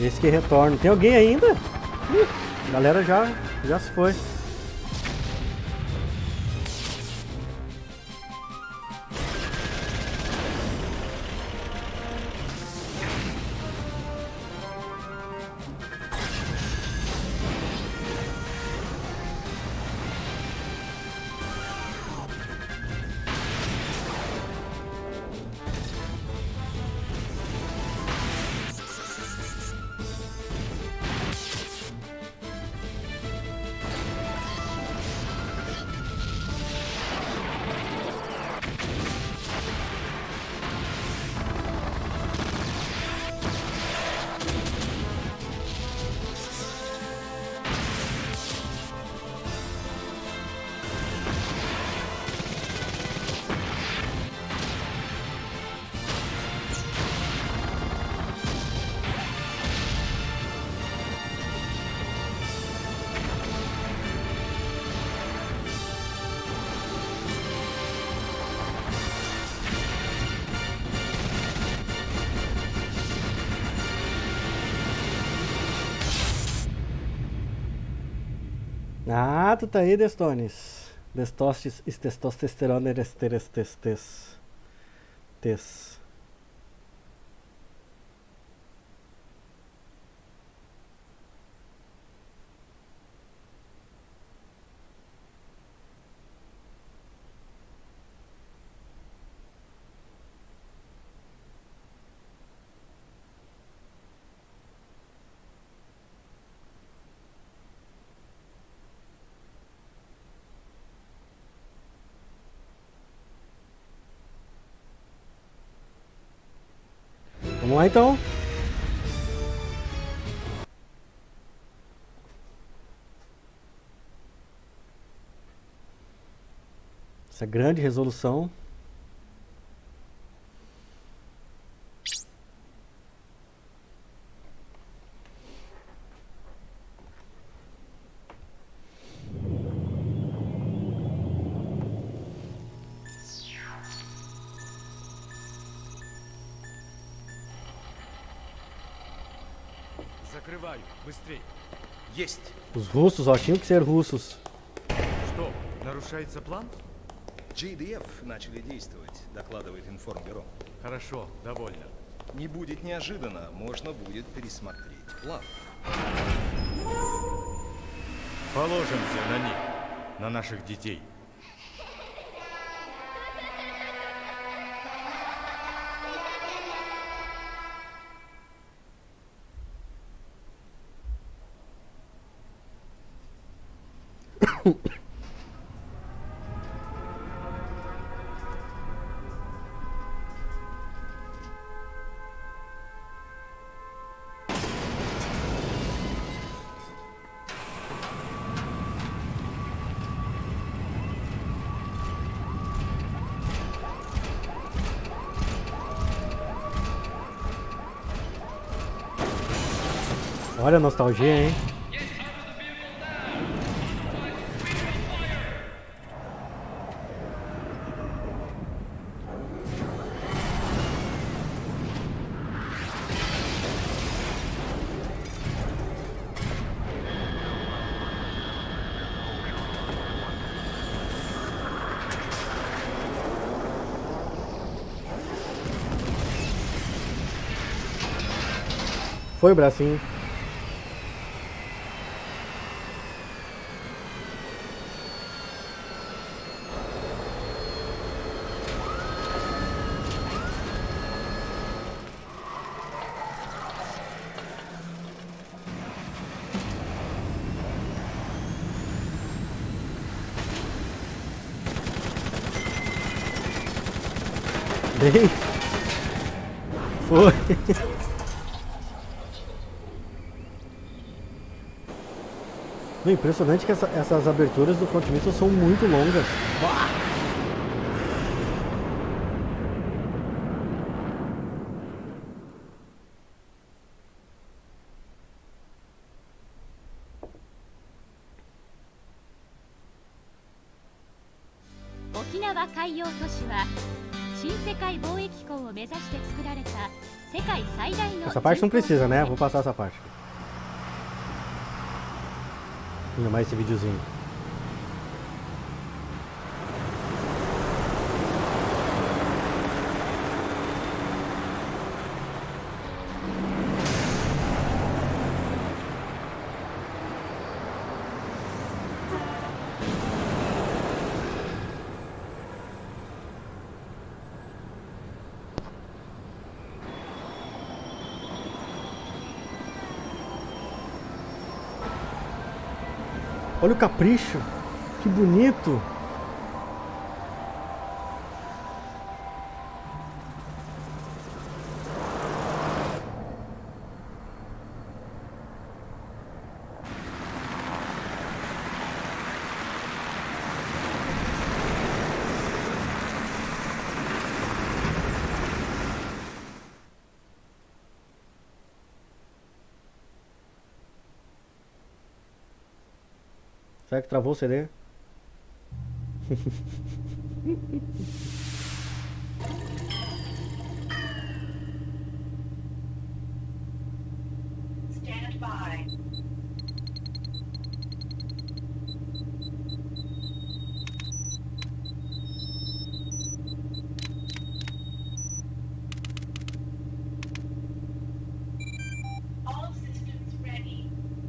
Esse que retorna. Tem alguém ainda? A galera já se foi. Ah, tu tá aí, Destones. Destostes, testosterona, tes. Vamos lá então. Essa grande resolução. Закрываю, быстрей. Есть. Os russos, ó, tinham que ser russos. Что, нарушается план? GDF начали действовать, докладывает информбюро. Хорошо, довольно. Не будет неожиданно, можно будет пересмотреть план. Положимся на них, на наших детей. Olha a nostalgia, hein? Foi o bracinho. Bem. Foi. Não, impressionante que essas aberturas do Front Mission são muito longas. Bah! Okinawa 海洋都市は新世界貿易港を目指して作られた Essa parte não precisa, né? Vou passar essa parte. Ainda mais esse videozinho. Olha o capricho, que bonito. Será que travou o CD? Stand by. All systems ready.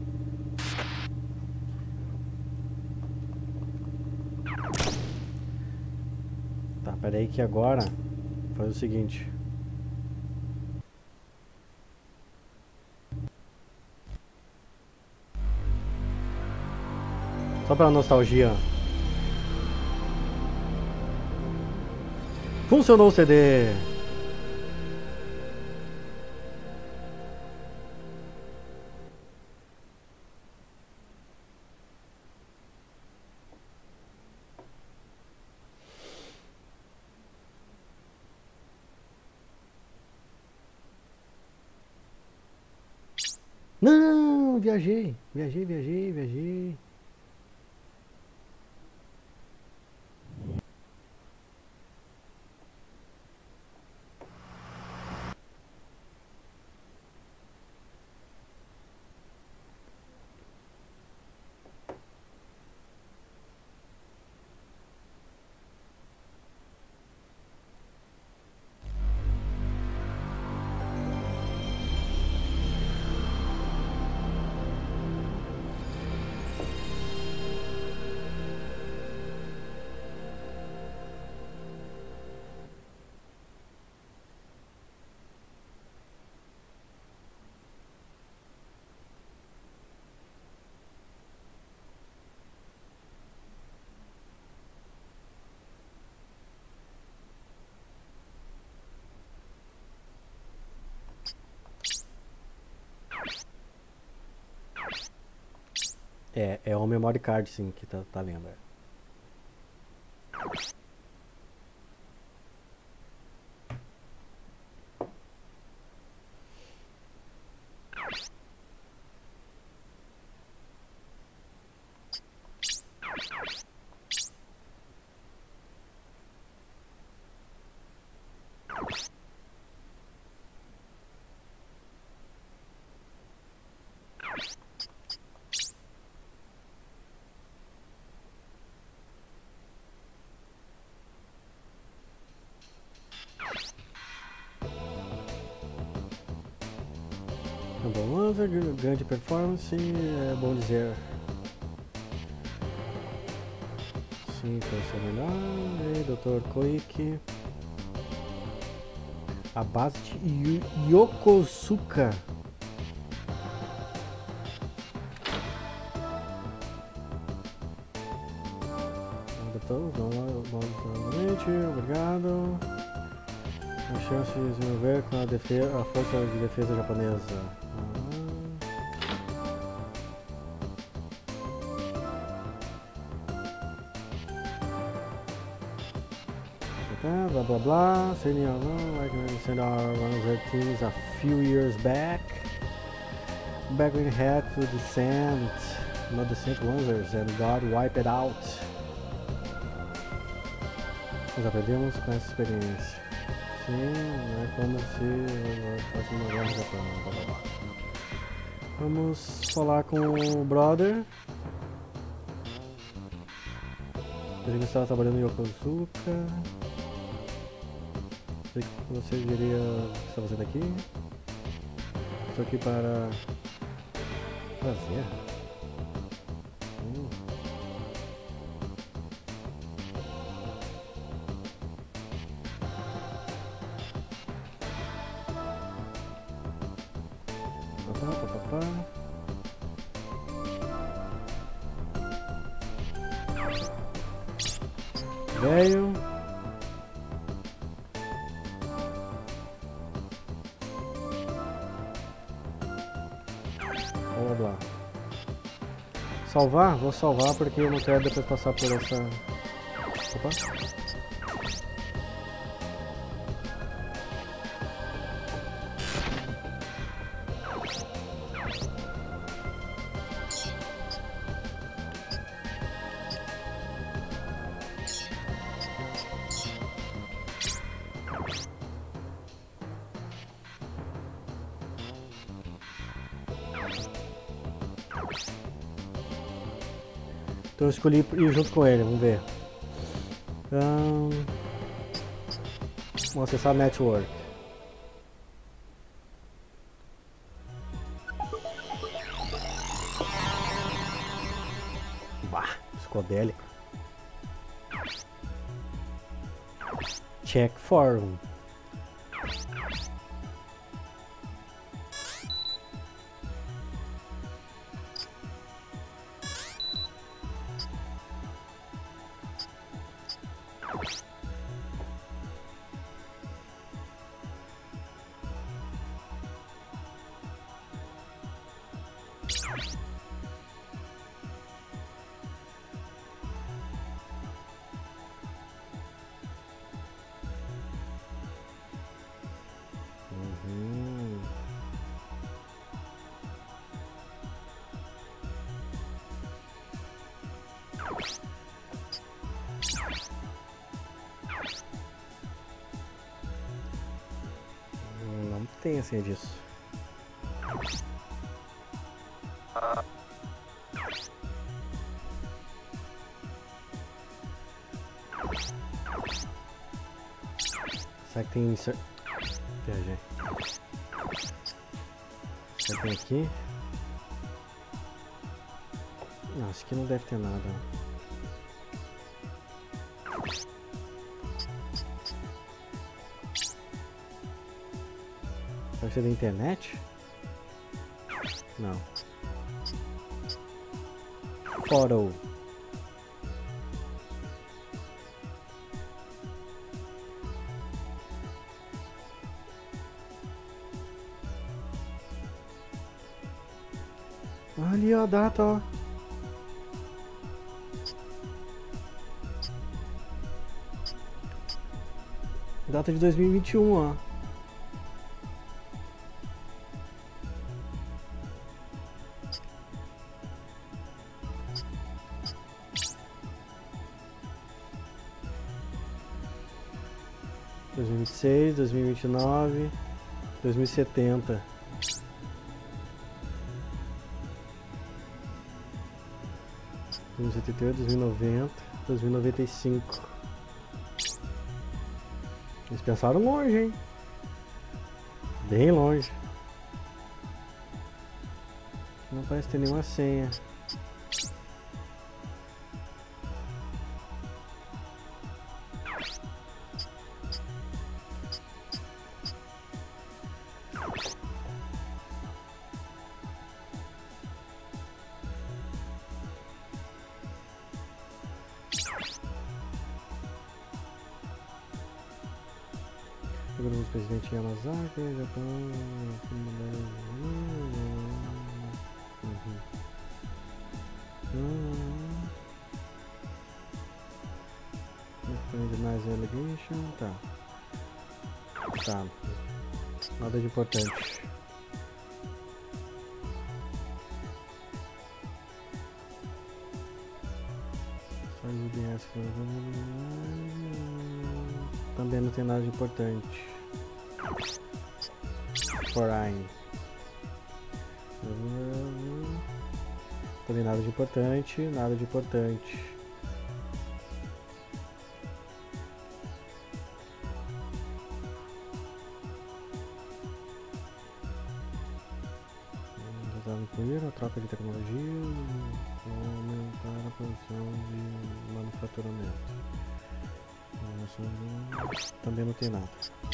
Tá, peraí que agora faz o seguinte. Só pra nostalgia. Funcionou o CD. Não, viajei. É o memory card sim que tá lendo. Bom Lanza, grande performance, é bom dizer. Sim, foi ser melhor. E Dr. Koike. A base de Yokosuka. Novamente, obrigado. A chance de desenvolver com a força de defesa japonesa. Blah blah blah. Sending our one of their teams a few years back. Back when we had to descend, not descent Lancers, and got wiped out. Nós aprendemos com essa experiência. Sim, é como se fosse uma guerra japonesa. Blá, blá, blá. Vamos falar com o brother. Ele estava trabalhando em Yokosuka. O que você diria que está fazendo aqui? Estou aqui para prazer. Velho. Vamos lá. Salvar? Vou salvar porque eu não quero depois passar por essa... Opa. Então eu escolhi ir junto com ele, vamos ver. Vamos acessar Network. Bah, psicodélico. Check Forum. Não tem assim disso. Será que tem... Viajei. Será que tem aqui? Não, acho que não deve ter nada. Será que é da internet? Não. Photo. Ali ó, a data, ó. Data de 2021, ó. Dois mil e 26, 2029, 2070. 2078, 2090, 2095. Eles pensaram longe, hein? Bem longe. Não parece ter nenhuma senha. Segundo o presidente Yamazaki, Japão. Mais allegation, tá. Tá. Nada de importante. Só os IBS. Também não tem nada de importante. Foreign. Também nada de importante, nada de importante. Incluir a troca de tecnologia, aumentar a produção de manufaturamento. Também não tem nada.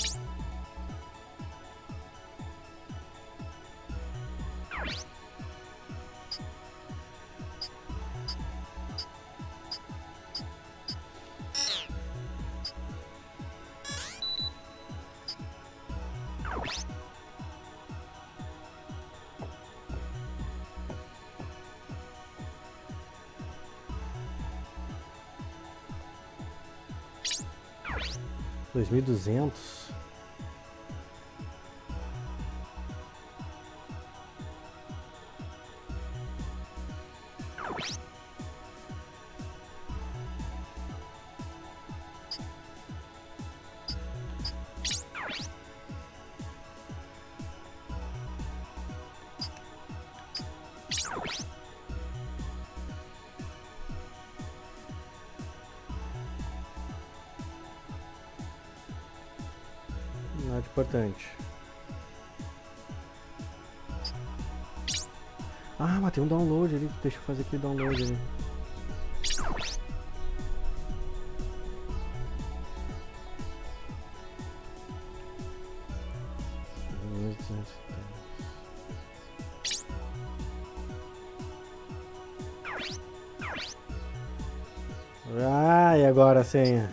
$2.200. Nada importante. Ah, mas tem um download ali. Deixa eu fazer aqui o download ali. Ah, e agora a senha?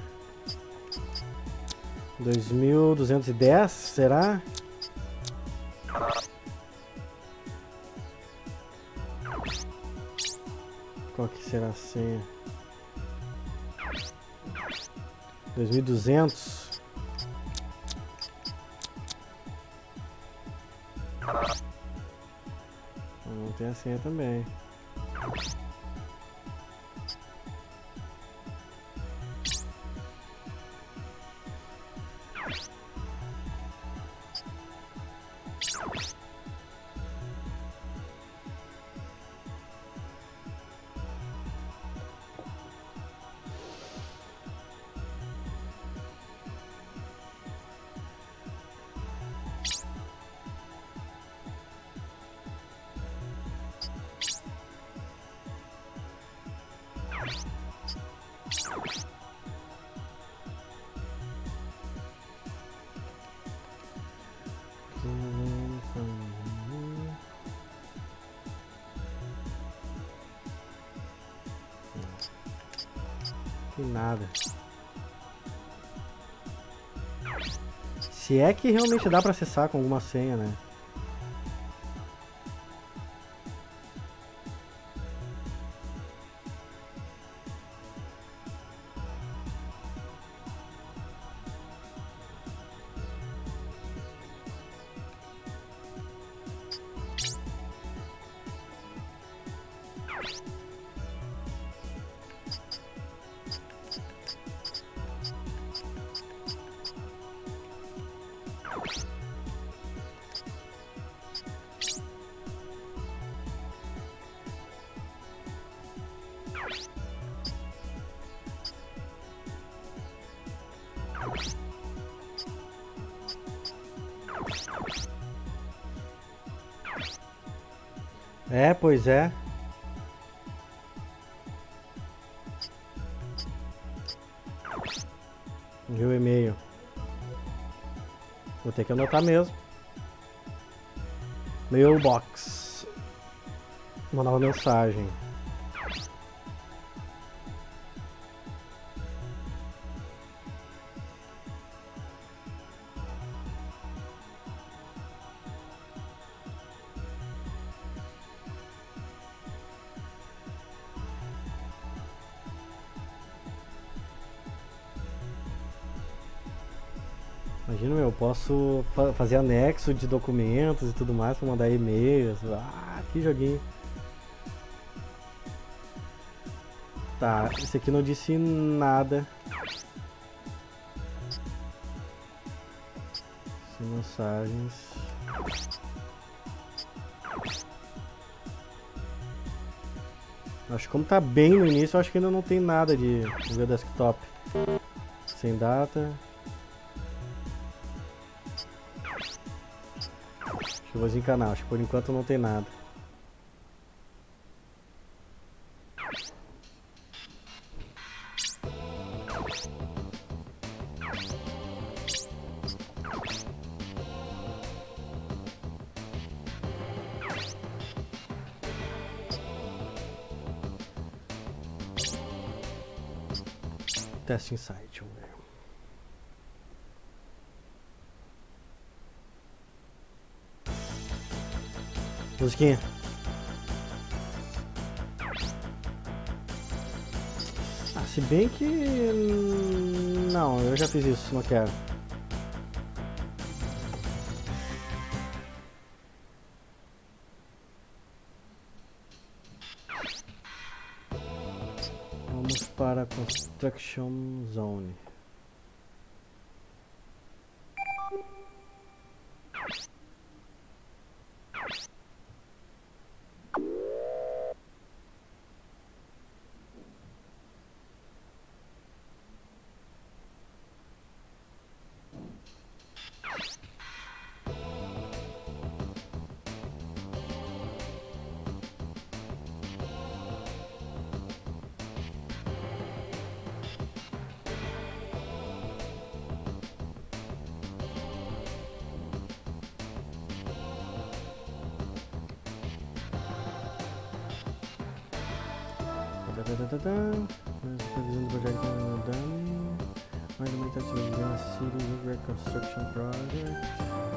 2.210, será? Qual que será a senha? 2.200. Não tem a senha também. Tem nada. Se é que realmente dá pra acessar com alguma senha, né? É, pois é. Viu o e-mail. Vou ter que anotar mesmo. Mailbox. Mandar uma mensagem. Imagina, eu posso fazer anexo de documentos e tudo mais para mandar e-mails. Ah, que joguinho. Tá, esse aqui não disse nada. Sem mensagens. Acho que como tá bem no início, eu acho que ainda não tem nada de ver desktop. Sem data. Acho que eu vou desencanar, acho que por enquanto não tem nada. Testing site, vamos ver. Musiquinha. Ah, se bem que... Não, eu já fiz isso, não quero. Vamos para a Construction Zone. Supervisão do projeto Dami. Mais uma supervisão da City Reconstruction Project.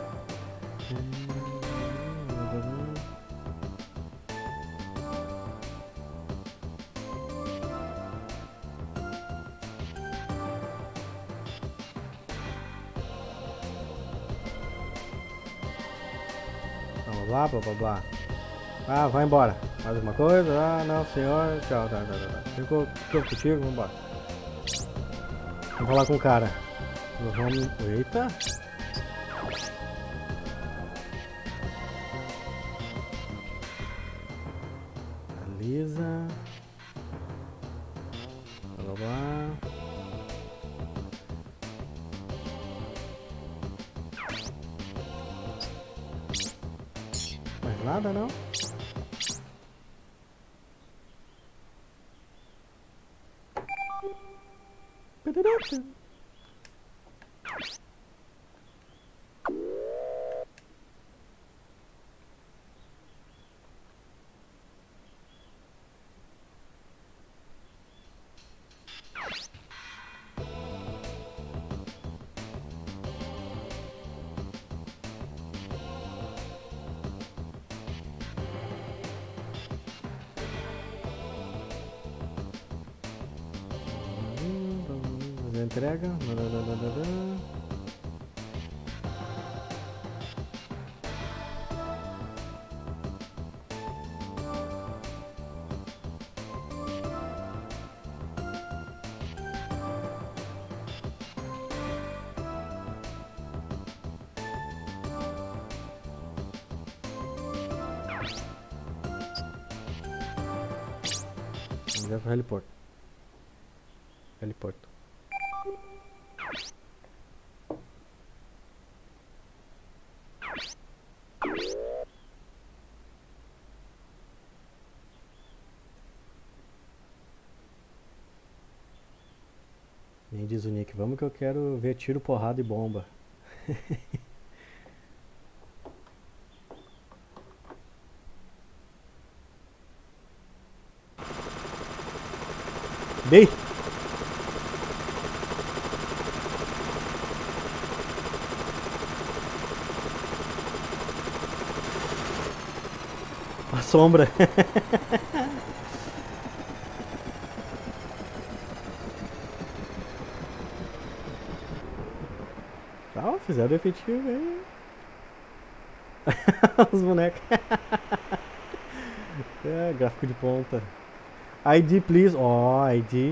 Blá blá blá blá. Ah, vai embora. Faz alguma coisa? Ah, não, senhor. Tchau, tá. Ficou contigo, vambora. Vamos falar com o cara. Vamos... Eita! Analisa. Blá blá. Mais nada, não? Entrega. Vamos ver para o heliporto. Heliporto. Nem diz o Nick, vamos que eu quero ver tiro, porrada e bomba. Dei! A sombra. Tá, fizeram efetivo aí. Os bonecos. É, gráfico de ponta. ID, please. Ó, ID.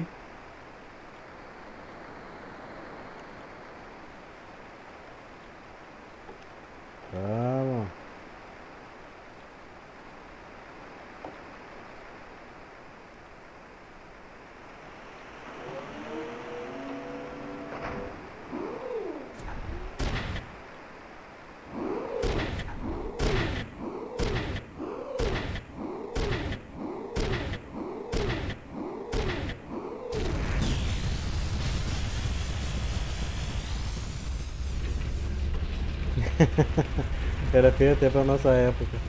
Vamos. Era feio até pra nossa época.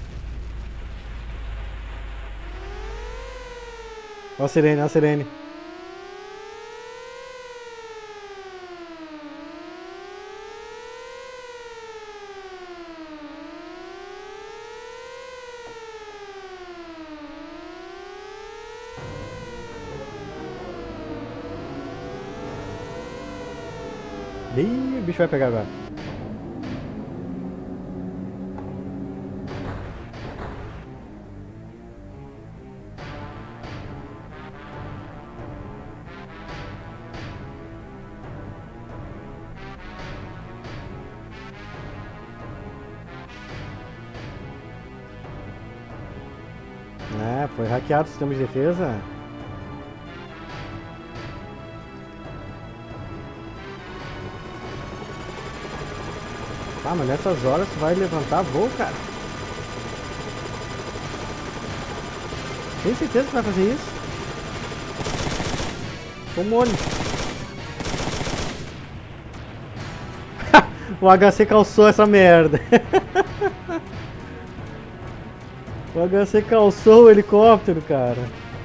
Ó a sirene, ó a sirene. Ih, o bicho vai pegar agora. É, foi hackeado o sistema de defesa. Ah, mas nessas horas tu vai levantar voo, cara? Tem certeza que vai fazer isso? Ô molho. O HC calçou essa merda. O HC calçou o helicóptero, cara.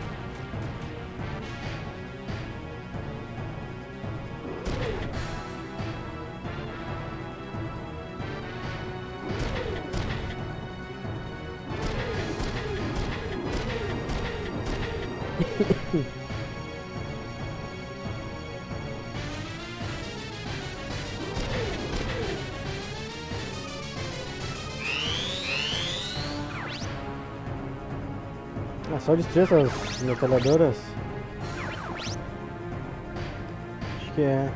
Ah, só destruir essas metralhadoras? Acho que é.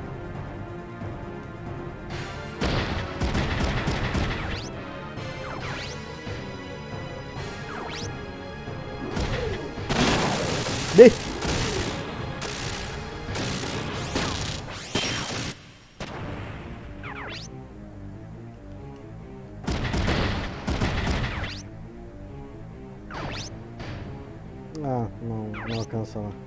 Dei! Ah, não alcança lá.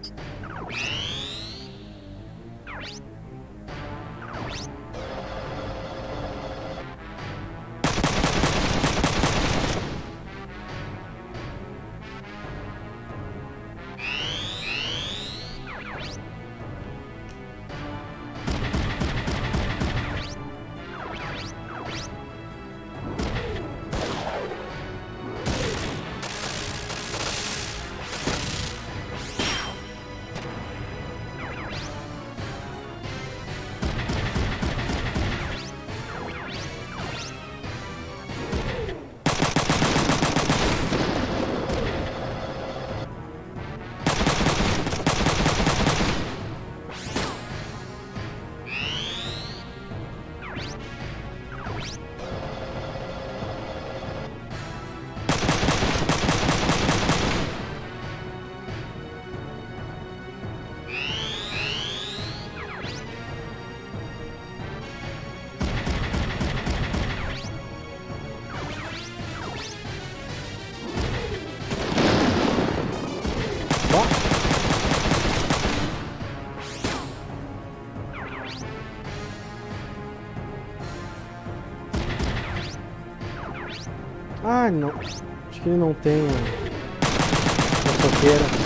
Ah, não. Acho que ele não tem a toqueira.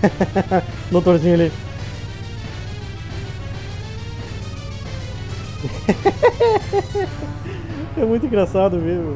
Doutorzinho ali. É muito engraçado mesmo.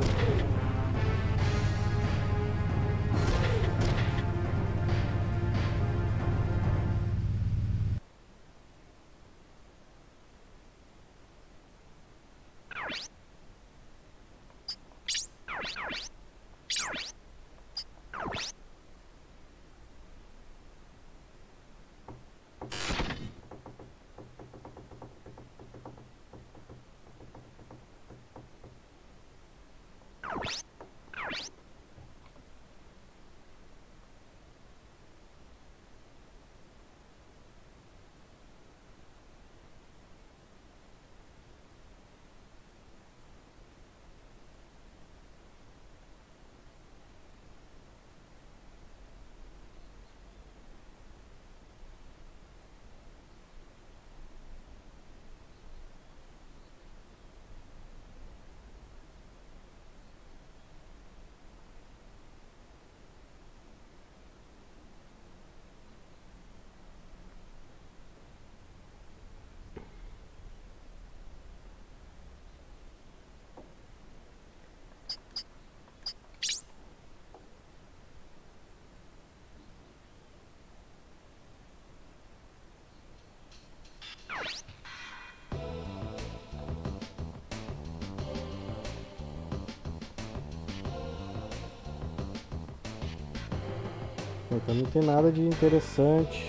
Então não tem nada de interessante.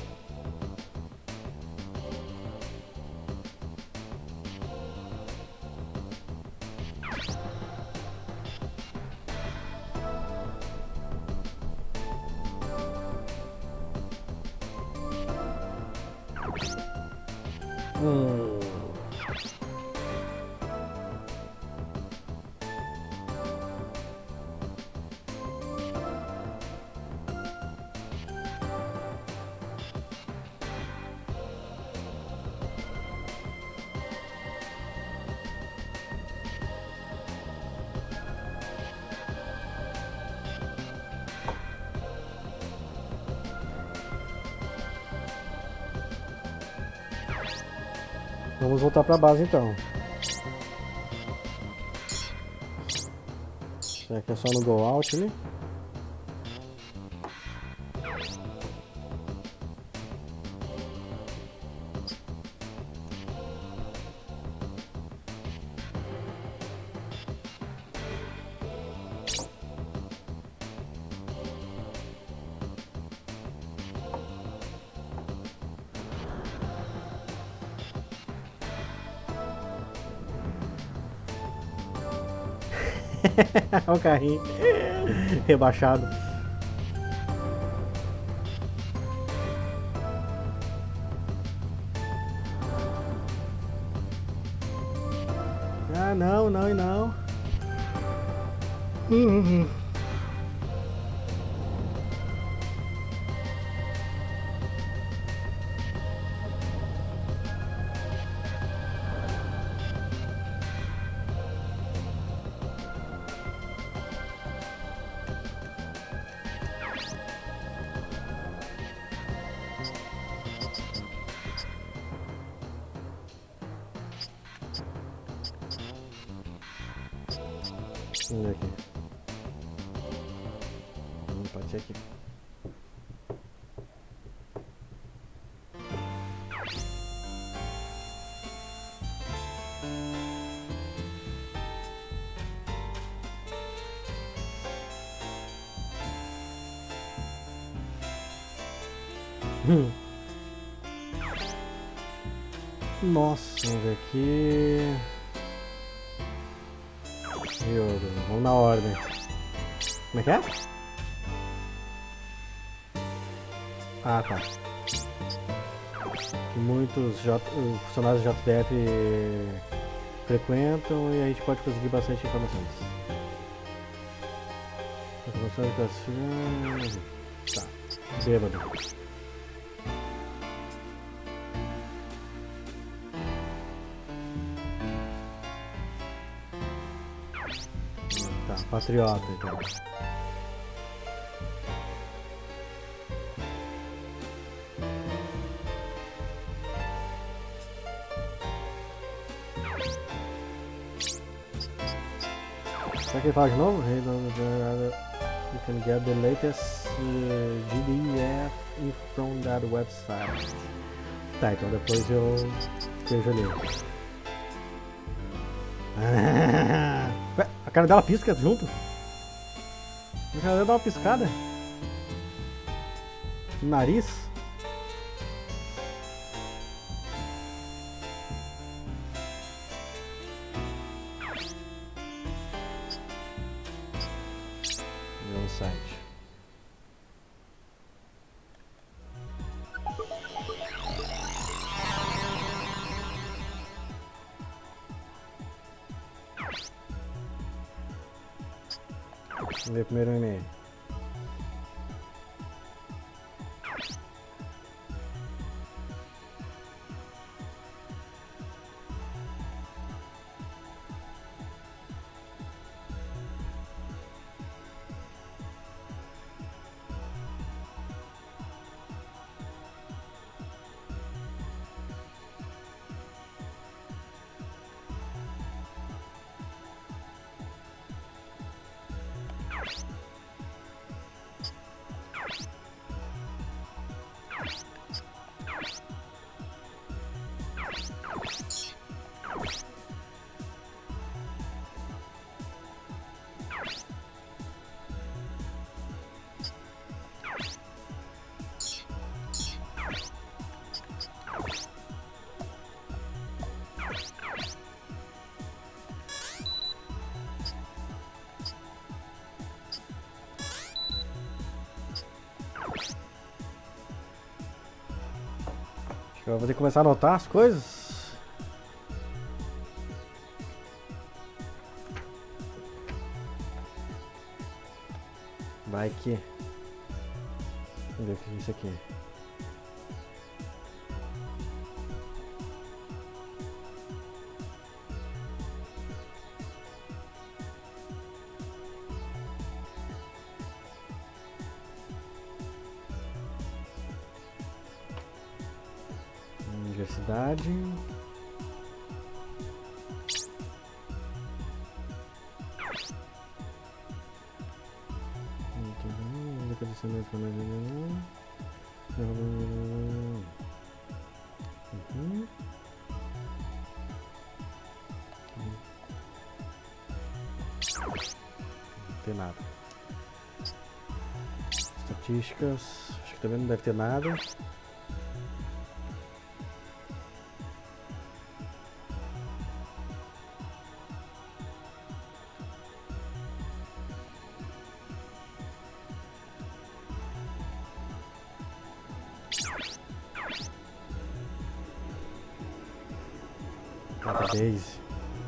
Hum. Vamos voltar para a base então. Será que é só no go out ali? Olha o carrinho rebaixado. Ah, não, não e não. Vamos ver aqui. Vamos partir aqui. Nossa, vamos ver aqui. Vamos na ordem. Como é que é? Ah, tá. Muitos funcionários de JBF frequentam e a gente pode conseguir bastante informações. Informações classificadas. Tá. Bêbado. Tá, patriota então. Será que ele fala de novo? You can get the latest GDF from that website. Tá, então depois eu vejo ali. Ué, a cara dela pisca junto? A cara dela dá uma piscada? No nariz? Meu site. Vamos ver o primeiro e-mail. Eu vou ter que começar a anotar as coisas. Vai que... Vamos ver o que é isso aqui. Universidade. Não tem nada. Estatísticas. Acho que também não deve ter nada. Database.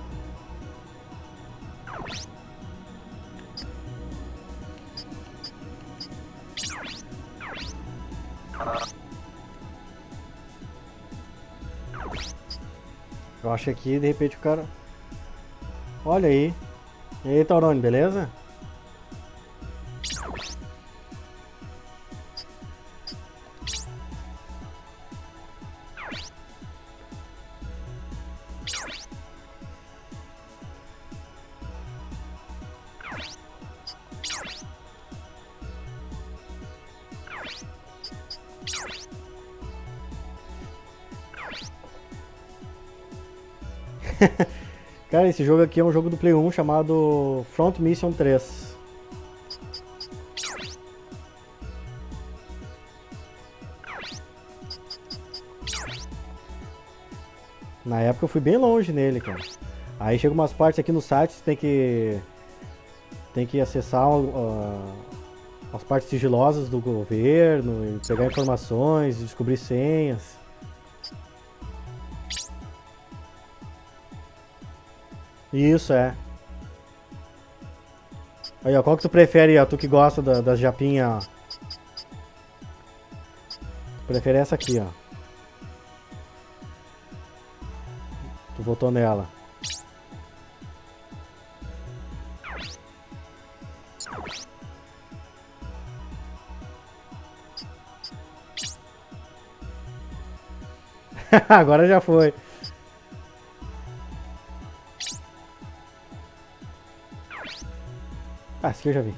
Eu acho que aqui de repente o cara... Olha aí. E aí, Taurone, beleza? Cara, esse jogo aqui é um jogo do Play 1 chamado Front Mission 3. Na época eu fui bem longe nele, cara. Aí chega umas partes aqui no site, você tem que acessar as partes sigilosas do governo, e pegar informações, descobrir senhas. Isso, é. Aí, ó, qual que tu prefere, ó, tu que gosta das japinhas, ó. Prefere essa aqui, ó. Tu votou nela. Agora já foi. Ah, esse aqui eu já vi.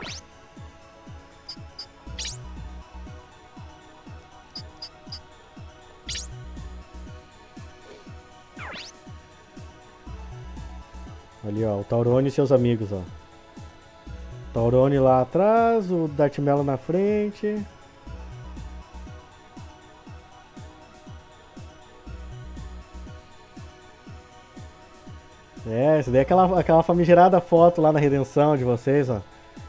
Ali, ó, o Taurone e seus amigos, ó. Taurone lá atrás, o Darth Mello na frente. É, essa daí é aquela famigerada foto lá na Redenção de vocês, ó.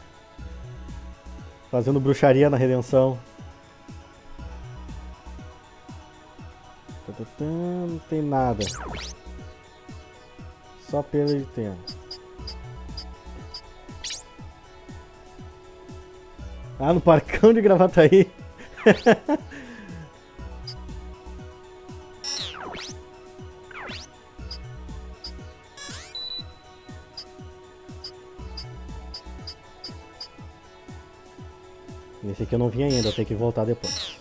Fazendo bruxaria na Redenção. Não tem nada. Só perda de tempo. Ah, no Parcão de Gravataí. Esse aqui eu não vi ainda, eu tenho que voltar depois.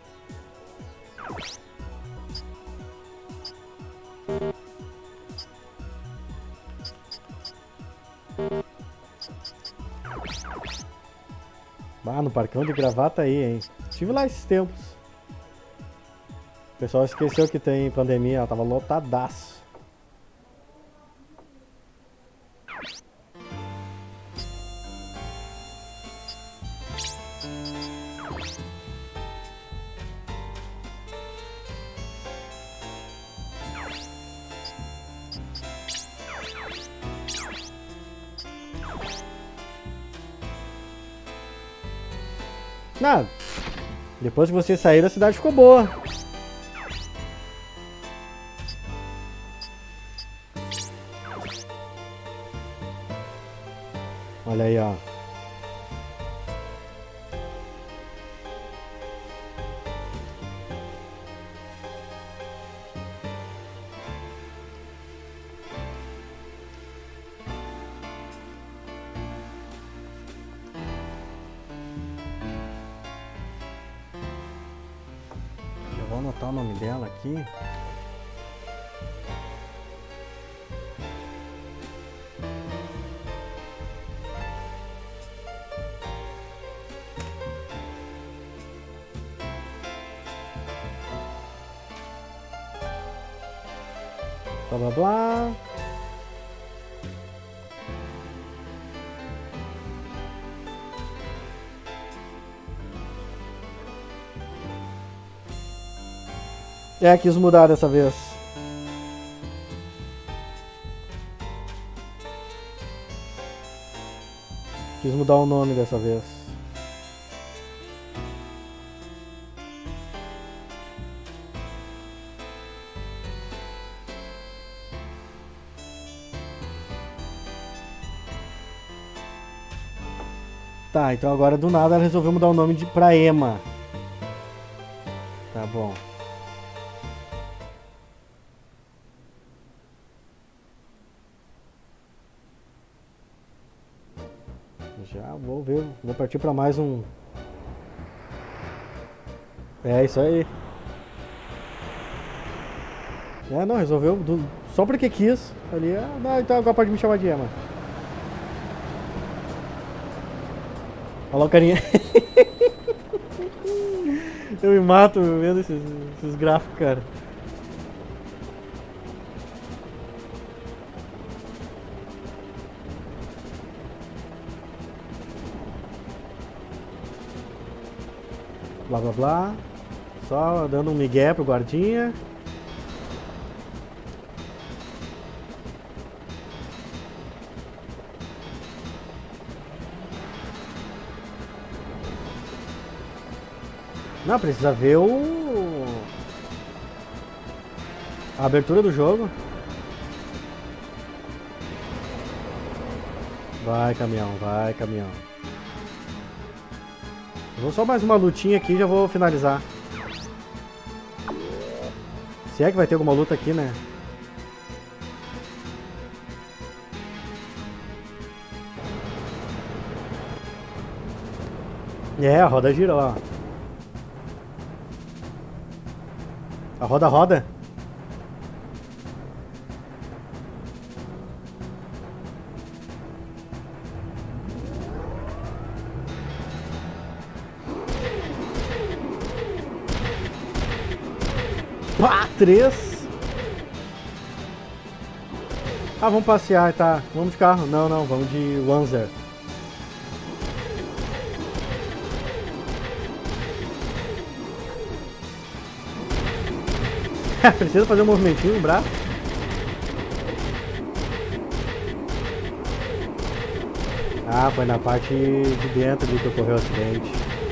Ah, no Parcão de Gravataí, hein? Estive lá esses tempos. O pessoal esqueceu que tem pandemia, ela tava lotadaço. Nada. Depois que vocês saíram, a cidade ficou boa. Olha aí, ó. Vou anotar o nome dela aqui. Blá blá blá. É, quis mudar dessa vez. Quis mudar o nome dessa vez. Tá, então agora do nada ela resolveu mudar o nome pra Emma. Tá bom. Já vou ver, vou partir pra mais um. É isso aí. É, não, resolveu só porque quis. Ali, não, então agora pode me chamar de Emma. Olha lá o carinha. Eu me mato vendo esses gráficos, cara. Blá blá blá. Só dando um migué pro guardinha. Não, precisa ver a abertura do jogo. Vai, caminhão, vai, caminhão. Vou só mais uma lutinha aqui e já vou finalizar. Se é que vai ter alguma luta aqui, né? É, a roda gira lá. A roda roda. 3. Ah, vamos passear, tá? Vamos de carro? Não, não, vamos de Wanzer. Precisa fazer um movimentinho no braço? Ah, foi na parte de dentro ali que ocorreu o acidente.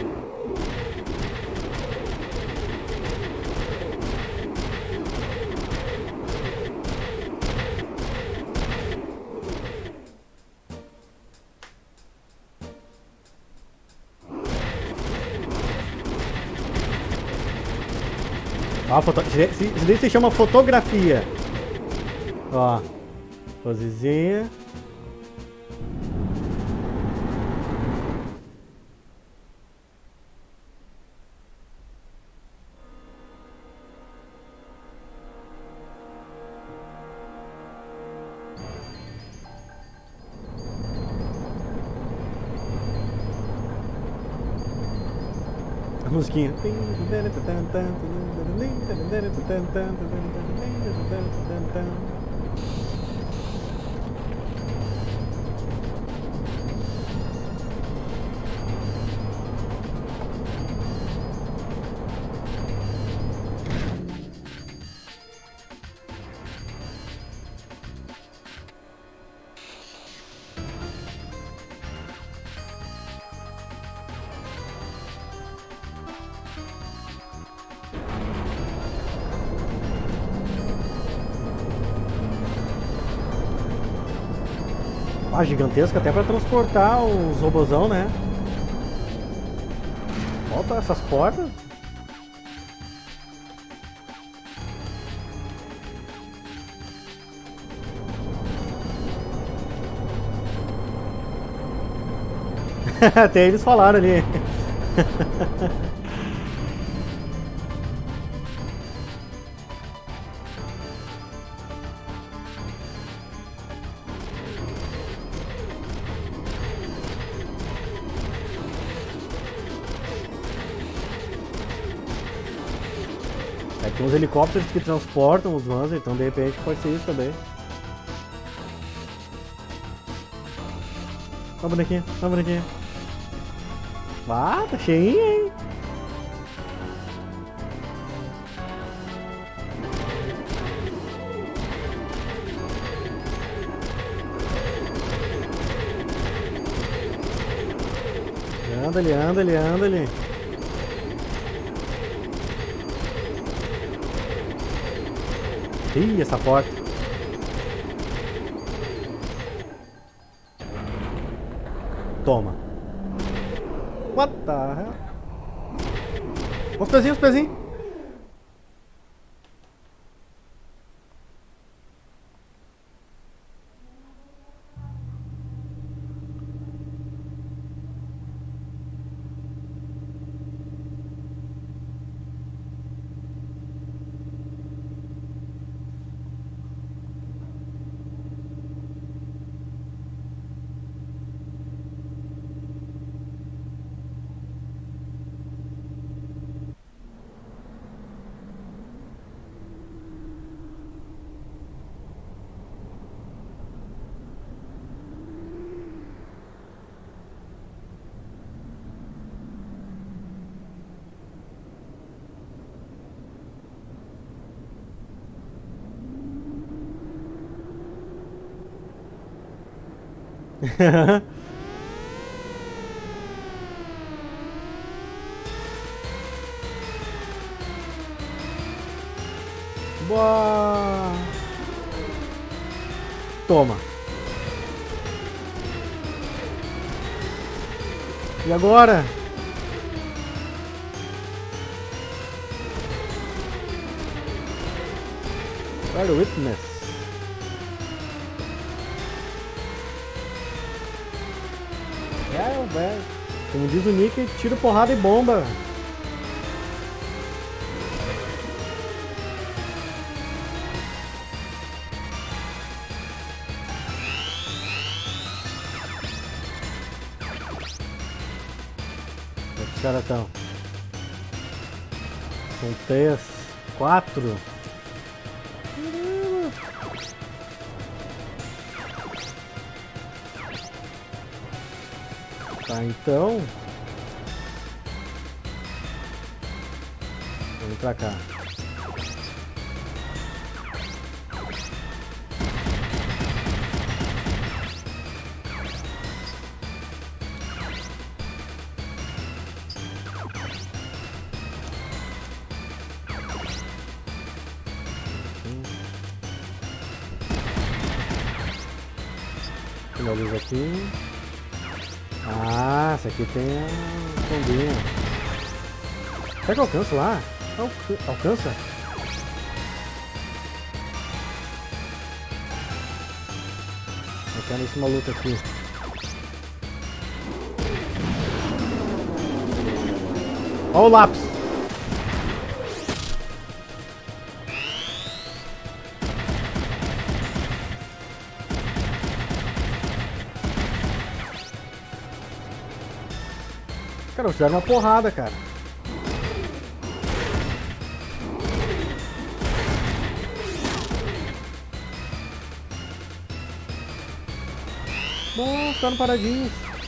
Ó, isso daí se chama fotografia. Ó, posezinha. A musiquinha. Ah, gigantesca até pra transportar os robozão, né? Volta essas portas. Até eles falaram ali. Tem uns helicópteros que transportam os Wanzer, então de repente pode ser isso também. Ó, bonequinha, ó, bonequinha. Ah, tá cheinha, hein? Anda ali, anda ali, anda ali. Ih, essa porta. Toma. What the hell? Os pezinhos, os pezinhos. Boa. Toma. E agora? Where the witness? É, velho. Como diz o Nick, tiro, porrada e bomba. Os caras estão. São 3, 4. Tá, então. Vamos pra cá. Finaliza aqui. Ah, essa aqui tem a bombinha. Será que alcança lá? Alcança? Eu quero nesse maluco aqui. Olha o lápis. Cara, eles deram uma porrada, cara. Bom, ficaram paradinhos.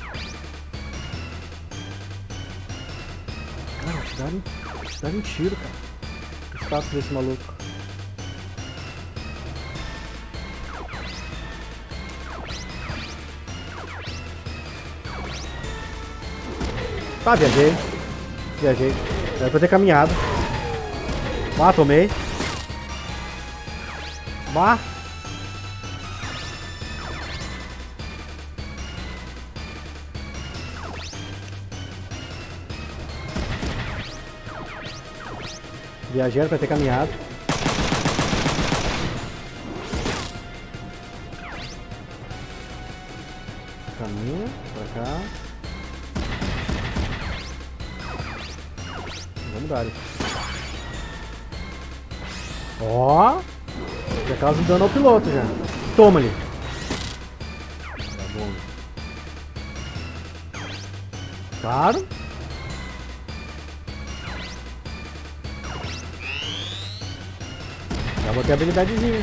Cara, te deram um tiro, cara. O status desse maluco. Tá, viajei. Era pra ter caminhado. Bah, tomei. Bah. Viajei, era pra ter caminhado. Caminha pra cá. Vamos dar. Ó! Já causa dano ao piloto já. Toma ali. Tá bom. Claro. Já botei a habilidadezinha.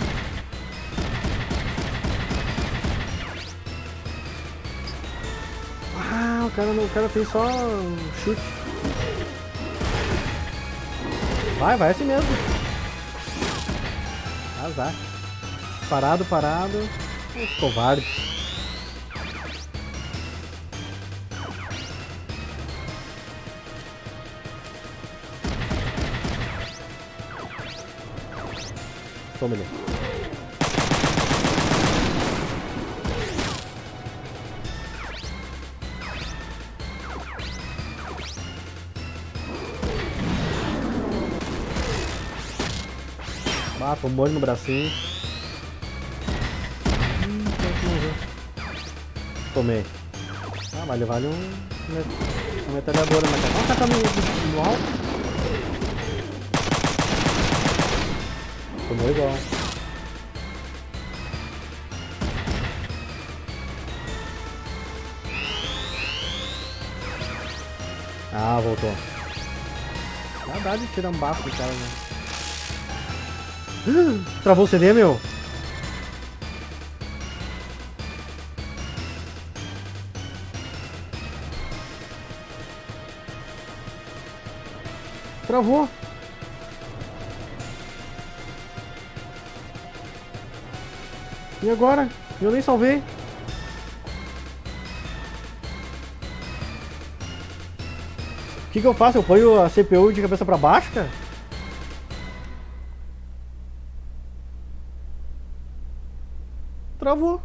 Ah, o cara tem só um chute. Vai assim mesmo. Azar. Parado. Os covardes. Toma ele. Ah, tomou ele no bracinho. Tomei. Ah, mas ele vale uma metralhadora, mas olha o cara tá no alto. Tomou igual. Ah, voltou. Dá de tirar um bafo do cara, né? Travou o CD, meu? Travou. E agora? Eu nem salvei. O que eu faço? Eu ponho a CPU de cabeça pra baixo, cara? Travou.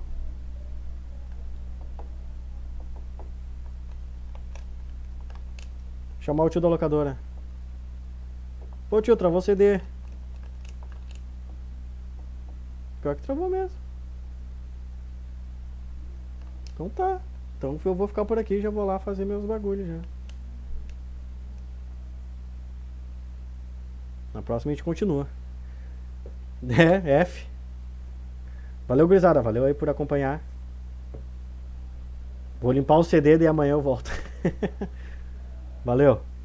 Chamar o tio da locadora. Pô, tio, travou o CD. Pior que travou mesmo. Então tá. Então eu vou ficar por aqui e já vou lá fazer meus bagulhos já. Na próxima a gente continua. É, F. Valeu, gurizada. Valeu aí por acompanhar. Vou limpar o CD e amanhã eu volto. Valeu.